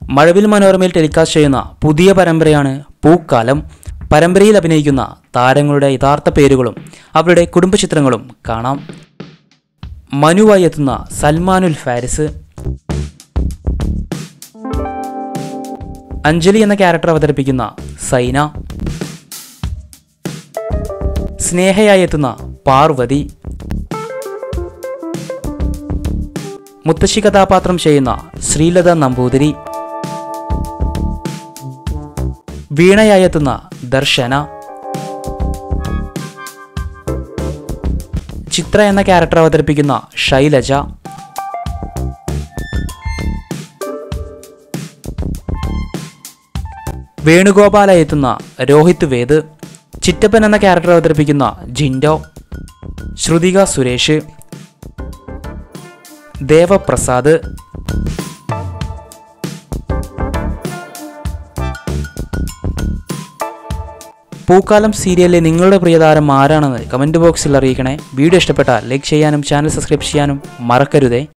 മഴവിൽ മനോരമയിൽ ടെലികാസ്റ്റ് ചെയ്യുന്ന പുതിയ പരമ്പരയാണ് പൂക്കാലം. പരമ്പരയിൽ അഭിനയിക്കുന്ന താരങ്ങളുടെ യഥാർത്ഥ പേരുകളും അവരുടെ കുടുംബചിത്രങ്ങളും കാണാം. മനുവായി എത്തുന്ന സൽമാനുൽ ഫാരിസ്, അഞ്ജലി എന്ന ക്യാരക്ടർ അവതരിപ്പിക്കുന്ന സൈന, സ്നേഹയായി എത്തുന്ന പാർവതി, മുത്തശ്ശി കഥാപാത്രം ചെയ്യുന്ന ശ്രീലത നമ്പൂതിരി, വീണയായി എത്തുന്ന ദർശന, ചിത്ര എന്ന ക്യാരക്ടർ അവതരിപ്പിക്കുന്ന ശൈലജ, വേണുഗോപാലായി എത്തുന്ന രോഹിത് വേദ്, ചിറ്റപ്പൻ എന്ന ക്യാരക്ടർ അവതരിപ്പിക്കുന്ന ജിൻഡോ, ശ്രുതിക സുരേഷ്, ദേവപ്രസാദ്. പൂക്കാലം സീരിയലിലെ നിങ്ങളുടെ പ്രിയതാരം ആരാണെന്ന് കമൻറ്റ് ബോക്സിൽ അറിയിക്കണേ. വീഡിയോ ഇഷ്ടപ്പെട്ടാൽ ലൈക്ക് ചെയ്യാനും ചാനൽ സബ്സ്ക്രൈബ് ചെയ്യാനും മറക്കരുതേ.